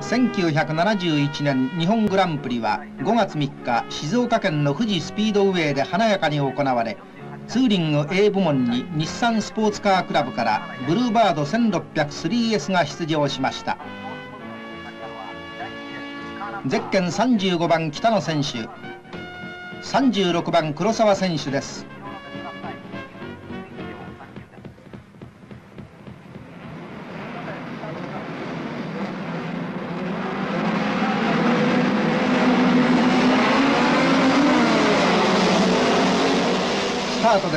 1971年日本グランプリは5月3日静岡県の富士スピードウェイで華やかに行われ、ツーリング A 部門に日産スポーツカークラブからブルーバード 1600-3S が出場しました。ゼッケン35番北野選手、36番黒沢選手です。スタートです。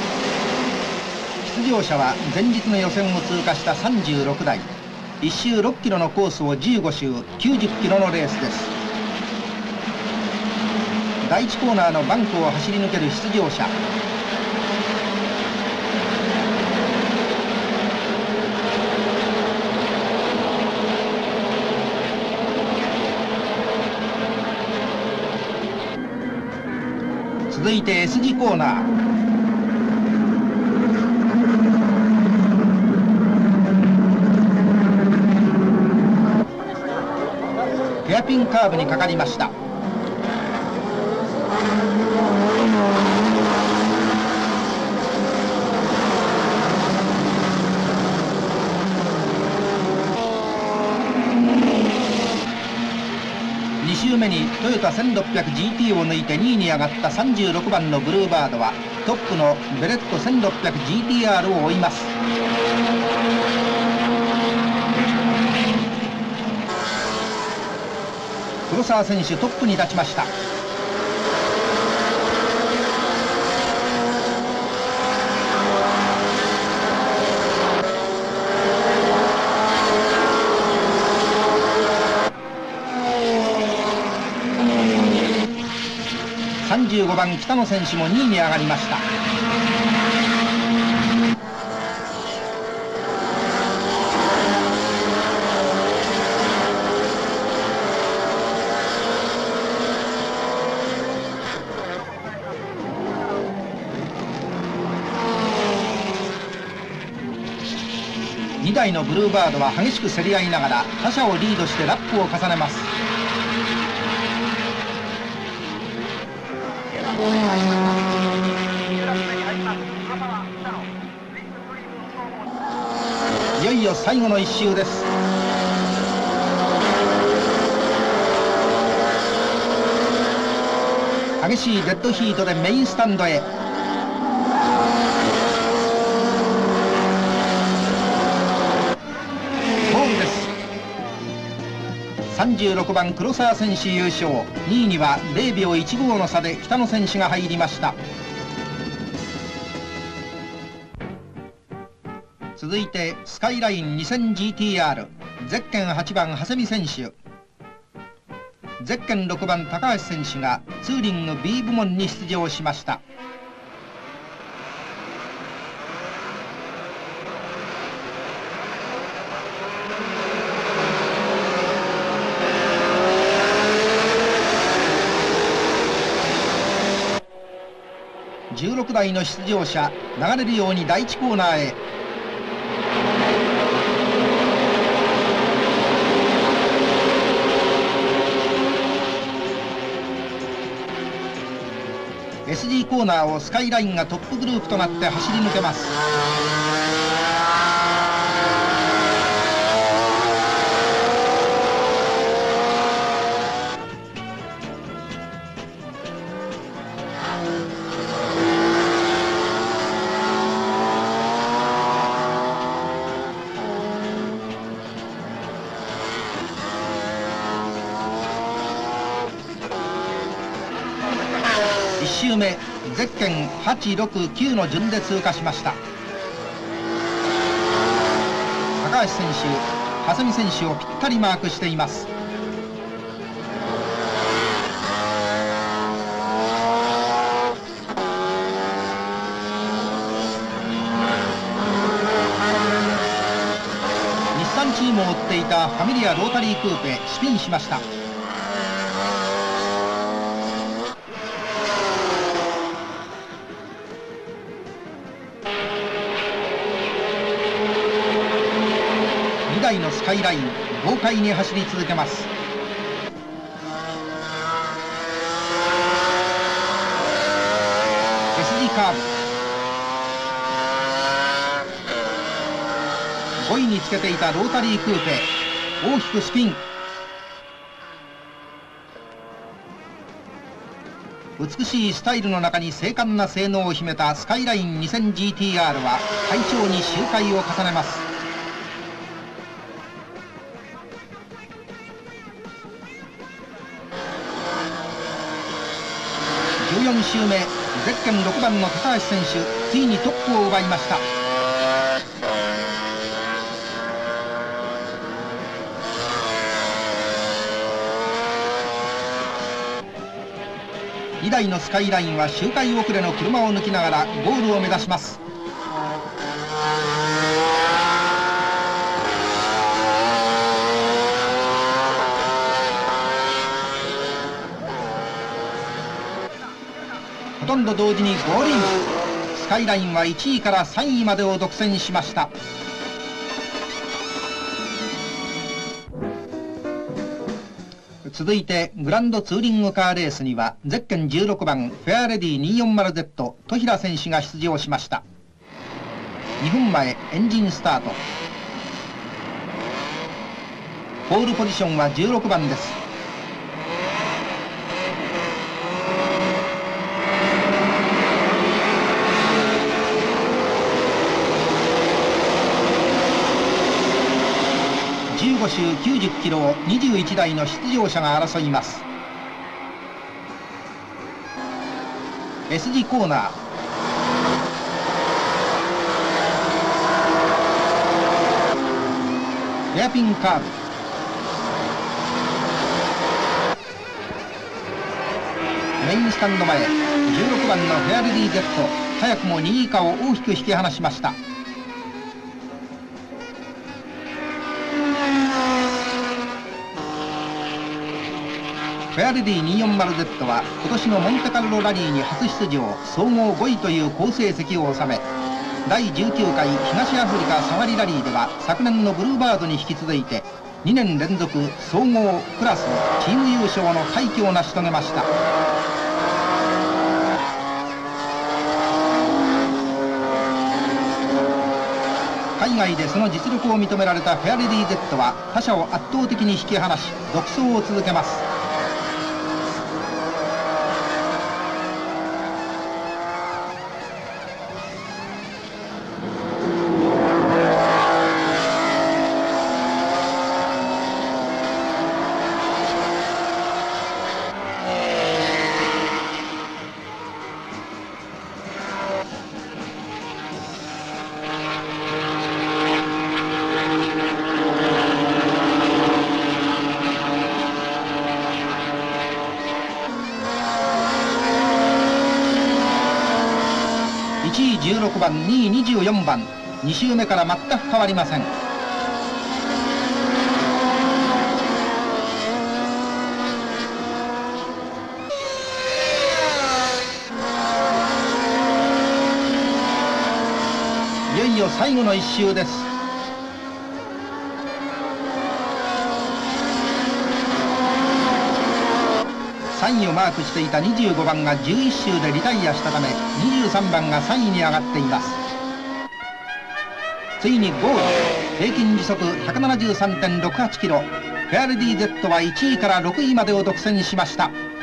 出場者は前日の予選を通過した36台、1周6キロのコースを15周90キロのレースです。第1コーナーのバンクを走り抜ける出場者。続いて S 字コーナー。ヘアピンカーブにかかりました。2周目にトヨタ 1600GT を抜いて2位に上がった36番のブルーバードはトップのベレット 1600GTR を追います。黒沢選手トップに立ちました。35番北野選手も2位に上がりました。2台のブルーバードは激しく競り合いながら他車をリードしてラップを重ねます。いよいよ最後の1周です。激しいデッドヒートでメインスタンドへ。36番黒沢選手優勝、2位には0秒15の差で北野選手が入りました。続いてスカイライン 2000GTR ゼッケン8番長谷見選手、ゼッケン6番高橋選手がツーリング B 部門に出場しました。16台の出場者、流れるように第1コーナーへ。SG コーナーをスカイラインがトップグループとなって走り抜けます。1周目、ゼッケン8、6、9の順で通過しました。高橋選手、長谷見選手をぴったりマークしています。日産チームを追っていたファミリアロータリークーペスピンしました。2 台のスカイライン豪快に走り続けます。S 字カーブ、5位につけていたロータリークーペ大きくスピン。美しいスタイルの中に精悍な性能を秘めたスカイライン 2000GTR は快調に周回を重ねます。14周目、ゼッケン6番の高橋選手、ついにトップを奪いました。2台のスカイラインは周回遅れの車を抜きながらゴールを目指します。ほとんど同時にゴールイン。スカイラインは1位から3位までを独占しました。続いてグランドツーリングカーレースにはゼッケン16番フェアレディ 240Z 戸平選手が出場しました。2分前エンジンスタート。ポールポジションは16番です。15周90キロを21台の出場者が争います。 S 字コーナー、ヘアピンカーブ、メインスタンド前16番のフェアレディ Z 早くも2位以下を大きく引き離しました。フェアレディ 240Z は今年のモンテカルロラリーに初出場、総合5位という好成績を収め、第19回東アフリカサファリラリーでは昨年のブルーバードに引き続いて2年連続総合クラスチーム優勝の快挙を成し遂げました。海外でその実力を認められたフェアレディ Z は他社を圧倒的に引き離し独走を続けます。1位16番、2位24番、2周目から全く変わりません。いよいよ最後の1周です。3位をマークしていた25番が11周でリタイアしたため23番が3位に上がっています。ついにゴール。平均時速 173.68 キロ、フェアレディ Z は1位から6位までを独占しました。